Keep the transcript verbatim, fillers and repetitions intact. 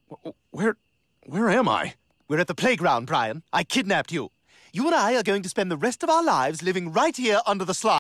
Where... where am I? We're at the playground, Brian. I kidnapped you. You and I are going to spend the rest of our lives living right here under the slide.